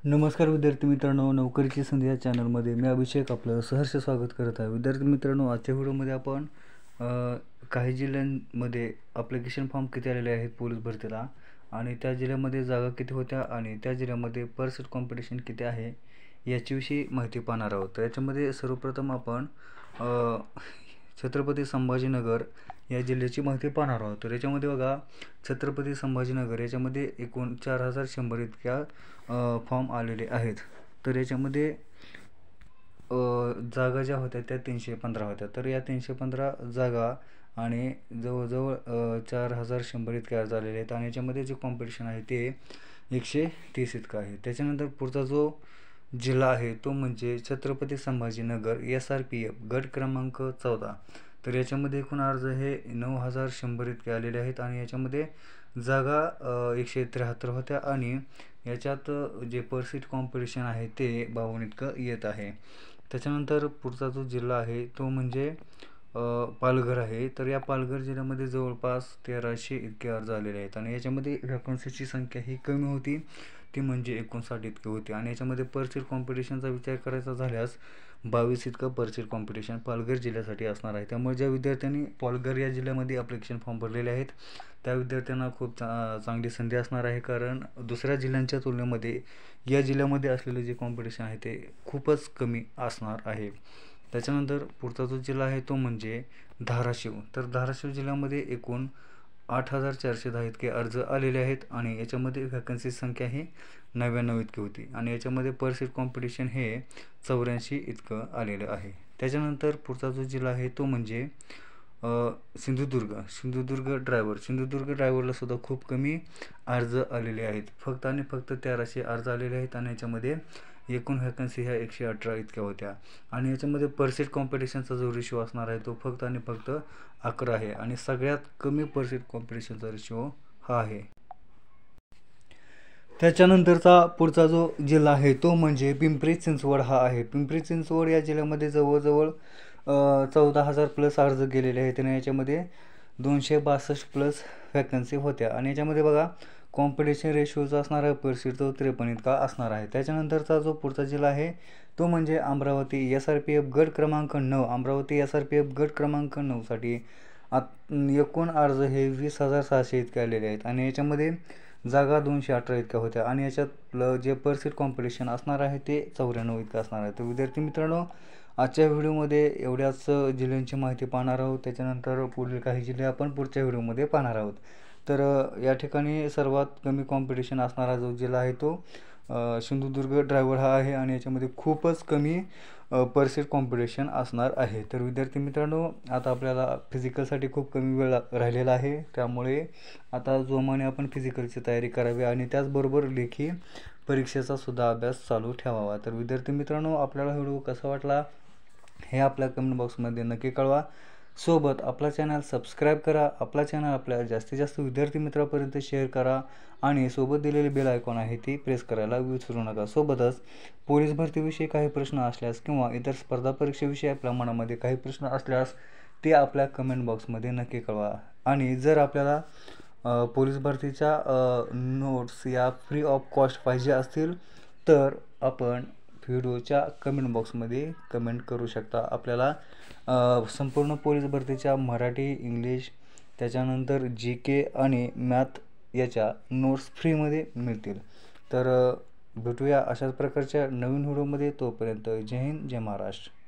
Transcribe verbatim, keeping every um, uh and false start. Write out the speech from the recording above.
नमस्कार विद्यार्थी मित्रांनो, नोकरीची संधी या चॅनलमध्ये मी अभिषेक आपलं सहर्ष स्वागत करत आहे. विद्यार्थी मित्रांनो, आजच्या व्हिडिओमध्ये आपण अ, काही जिल्ह्यांमध्ये ॲप्लिकेशन फॉर्म किती आलेले आहेत पोलीस भरतीला आणि त्या जिल्ह्यामध्ये जागा किती होत्या आणि त्या जिल्ह्यामध्ये पर सीट कॉम्पिटिशन किती आहे याच्याविषयी माहिती पाहणार आहोत. तर याच्यामध्ये सर्वप्रथम आपण अ, छत्रपती संभाजीनगर या जिल्ह्याची माहिती पाहणार आहोत. तर याच्यामध्ये बघा, छत्रपती संभाजीनगर याच्यामध्ये एकूण चार हजार शंभर इतक्या फॉर्म आलेले आहेत. तर याच्यामध्ये जागा ज्या होत्या त्या तीनशे पंधरा होत्या. तर या तीनशे पंधरा जागा आणि जवळजवळ चार हजार शंभर इतके अर्ज आलेले आहेत आणि याच्यामध्ये जे कॉम्पिटिशन आहे ते एकशे तीस इतकं आहे. त्याच्यानंतर पुढचा जो जिल्हा आहे तो म्हणजे Chhatrapati Sambhajinagar S R P F गट क्रमांक चौदा. तर याच्यामध्ये एकूण अर्ज हे नऊ हजार शंभर इतके आलेले आहेत आणि याच्यामध्ये जागा एकशे त्र्याहत्तर होत्या आणि याच्यात जे पर सीट कॉम्पिटिशन आहे ते बावन्न इतकं येत आहे. त्याच्यानंतर पुढचा जो जिल्हा आहे तो म्हणजे पालघर आहे. तर या पालघर जिल्ह्यामध्ये जवळपास तेराशे इतके अर्ज आलेले आहेत आणि याच्यामध्ये व्हॅकन्सीची संख्या ही कमी होती, ती म्हणजे एकोणसाठ इतकी होती आणि याच्यामध्ये पर सीट कॉम्पिटिशनचा विचार करायचा झाल्यास बावीस इतकं पर सीट कॉम्पिटिशन पालघर जिल्ह्यासाठी असणार आहे. त्यामुळे ज्या विद्यार्थ्यांनी पालघर या जिल्ह्यामध्ये ॲप्लिकेशन फॉर्म भरलेले आहेत त्या विद्यार्थ्यांना खूप चा चांगली संधी असणार आहे, कारण दुसऱ्या जिल्ह्यांच्या तुलनेमध्ये या जिल्ह्यामध्ये असलेले जे कॉम्पिटिशन आहे ते खूपच कमी असणार आहे. त्याच्यानंतर पुढचा जो जिल्हा आहे तो म्हणजे धाराशिव. तर धाराशिव जिल्ह्यामध्ये एकूण आठ हजार चारशे दहा इतके अर्ज आलेले आहेत आणि याच्यामध्ये व्हॅकन्सी संख्या ही नव्याण्णव इतकी होती आणि याच्यामध्ये पर सीट कॉम्पिटिशन हे चौऱ्याऐंशी इतकं आलेलं आहे. त्याच्यानंतर पुढचा जो जिल्हा आहे तो म्हणजे सिंधुदुर्ग. सिंधुदुर्ग ड्रायव्हर सिंधुदुर्ग ड्रायव्हरला सुद्धा खूप कमी अर्ज आलेले आहेत. फक्त आणि फक्त तेराशे अर्ज आलेले आहेत आणि याच्यामध्ये एकूण व्हॅकन्सी ह्या एकशे अठरा इतक्या होत्या आणि याच्यामध्ये पर सीट कॉम्पिटिशनचा जो रेशो असणार आहे तो फक्त आणि फक्त अकरा आहे आणि सगळ्यात कमी पर सीट कॉम्पिटिशनचा रेशो हा आहे. त्याच्यानंतरचा पुढचा जो जिल्हा आहे तो म्हणजे पिंपरी चिंचवड हा आहे. पिंपरी चिंचवड या जिल्ह्यामध्ये जवळजवळ चौदा हजार प्लस अर्ज गेलेले आहेत आणि याच्यामध्ये दोनशे बासष्ट प्लस व्हॅकन्सी होत्या आणि याच्यामध्ये बघा कॉम्पिटिशन रेशोचा असणार आहे पर सीट तो त्रेपन्न इतका असणार आहे. त्याच्यानंतरचा जो पुढचा जिल्हा आहे तो म्हणजे Amravati S R P F गट क्रमांक नऊ. Amravati S R P F गट क्रमांक नऊसाठी एकूण अर्ज हे वीस हजार सहाशे इतके आलेले आहेत आणि याच्यामध्ये जागा दोनशे अठरा इतक्या होत्या आणि याच्यात जे पर सीट कॉम्पिटिशन असणार आहे ते चौऱ्याण्णव इतकं असणार आहे. तर विद्यार्थी मित्रांनो, आजच्या व्हिडिओमध्ये एवढ्याच जिल्ह्यांची माहिती पाहणार आहोत. त्याच्यानंतर पुढील काही जिल्हे आपण पुढच्या व्हिडिओमध्ये पाहणार आहोत. तर या ठिकाणी सर्वात कमी कॉम्पिटिशन असणारा जो जिल्हा आहे तो सिंधुदुर्ग ड्रायव्हर हा आहे आणि याच्यामध्ये खूपच कमी पर सीट कॉम्पिटिशन असणार आहे. तर विद्यार्थी मित्रांनो, आता आपल्याला फिजिकलसाठी खूप कमी वेळ राहिलेला आहे, त्यामुळे आता जोमाने आपण फिजिकलची तयारी करावी आणि त्याचबरोबर लेखी परीक्षेचा सुद्धा अभ्यास चालू ठेवावा. तर विद्यार्थी मित्रांनो, आपल्याला व्हिडिओ कसा वाटला हे आपल्या कमेंट बॉक्समध्ये नक्की कळवा. सोबत आपला चॅनल सबस्क्राईब करा, आपला चॅनल आपल्या जास्तीत जास्त विद्यार्थी मित्रांपर्यंत शेअर करा आणि सोबत दिलेली बेल आयकॉन आहे ती प्रेस करायला विसरू नका. सोबतच पोलीस भरतीविषयी काही प्रश्न असल्यास किंवा इतर स्पर्धा परीक्षेविषयी आपल्या मनामध्ये काही प्रश्न असल्यास ते आपल्या कमेंट बॉक्समध्ये नक्की कळवा आणि जर आपल्याला पोलीस भरतीच्या नोट्स या फ्री ऑफ कॉस्ट पाहिजे असतील तर आपण व्हिडिओच्या कमेंट बॉक्समध्ये कमेंट करू शकता. आपल्याला संपूर्ण पोलीस भरतीच्या मराठी, इंग्लिश, त्याच्यानंतर जी के आणि मॅथ याच्या नोट्स फ्रीमध्ये मिळतील. तर भेटूया अशाच प्रकारच्या नवीन व्हिडिओमध्ये. तोपर्यंत जय हिंद, जय महाराष्ट्र.